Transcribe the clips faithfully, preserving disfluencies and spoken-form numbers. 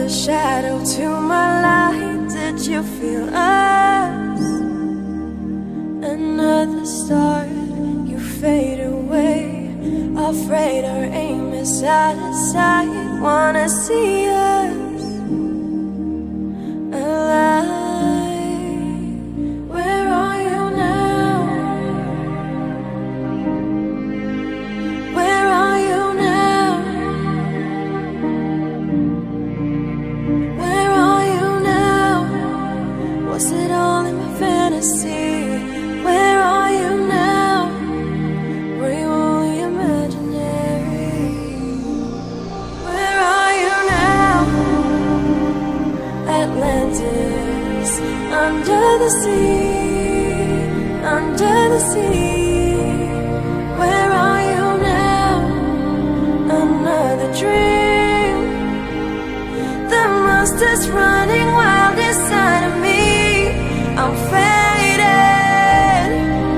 Another shadow to my light. Did you feel us? Another start, you fade away. Afraid our aim is out of sight. Wanna see us alive. Where are you now? Where are you now? Where are you now? Was it all in my fantasy? Where are you now? Were you only imaginary? Where are you now? Atlantis, under the sea, under the sea. Where are you now? Another dream. The monster's running wild inside of me. I'm faded,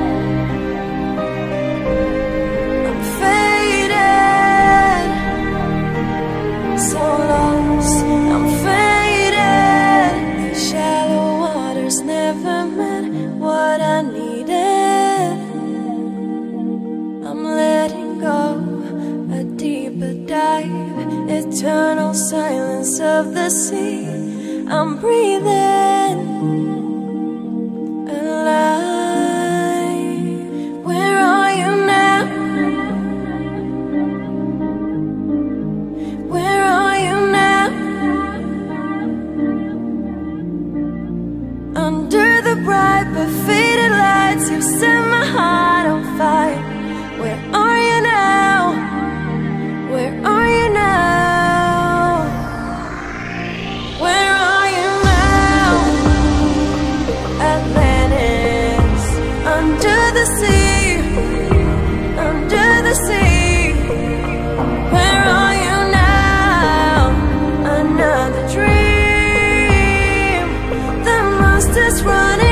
I'm faded, so lost, I'm faded. These shallow waters never meant what I needed. I'm letting go, a deeper dive, eternal silence of the sea. I'm breathing alive. Where are you now? Where are you now? Under the bright but faded lights, you set my heart on fire. Where are you now? Where are you now? Where are you now? Atlantis, under the sea, under the sea. Where are you now? Another dream. The monster's running